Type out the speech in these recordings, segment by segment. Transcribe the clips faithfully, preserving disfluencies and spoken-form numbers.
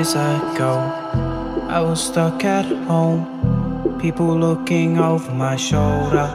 days ago, I was stuck at home, people looking over my shoulder,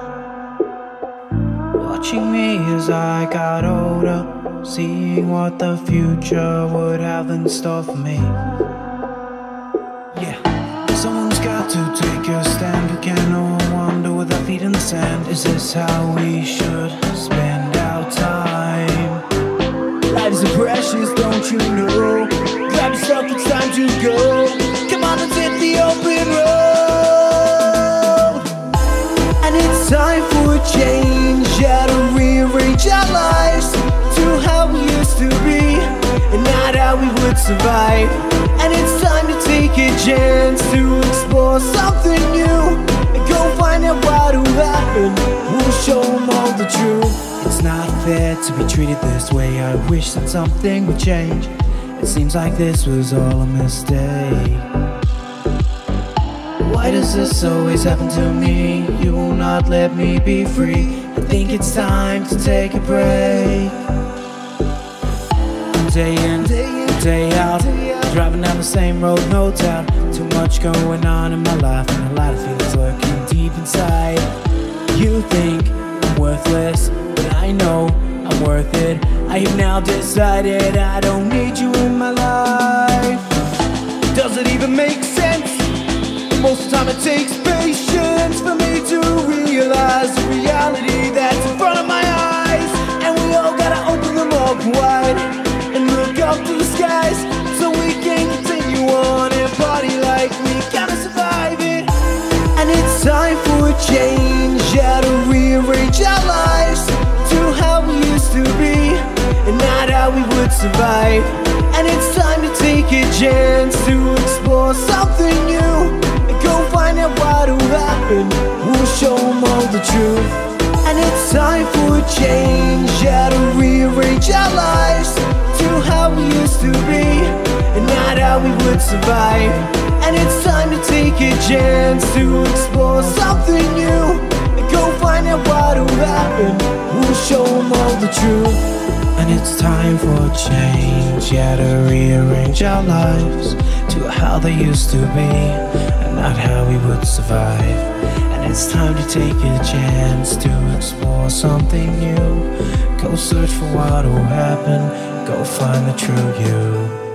watching me as I got older, seeing what the future would have in store for me. Yeah, someone's got to take a stand. We can all wander with our feet in the sand. Is this how we should spend our time? Lives are precious, don't you know? Grab yourself, it's time to go. Come on, let's hit the open road. And it's time for a change, yeah, to rearrange our lives to how we used to be, and not how we would survive. And it's time to take a chance to explore something new, and go find out what will happen. We'll show them all the truth. It's not fair to be treated this way. I wish that something would change. It seems like this was all a mistake. Why does this always happen to me? You will not let me be free. I think it's time to take a break. Day in, day out, driving down the same road, no doubt. Too much going on in my life, and a lot of feelings lurking deep inside. You think I'm worthless, but I know I'm worth it. I have now decided I don't need you in my life. Does it even make sense? Most of the time it takes patience for me to realize the reality that's in front of my eyes. And we all gotta open them up wide and look up to the skies, so we can continue on and party like we gotta survive it. And it's time for a change, yeah, to rearrange our lives to how we used to be, and not how we would survive. And it's time to take a chance to explore something new, and go find out what will happen. We'll show them all the truth. And it's time for a change, yeah, to rearrange our lives to how we used to be, and not how we would survive. And it's time to take a chance to explore something new, and go find out what will happen. We'll show them all the truth. And it's time for a change, yeah, to rearrange our lives to how they used to be, and not how we would survive. And it's time to take a chance to explore something new. Go search for what will happen, go find the true you.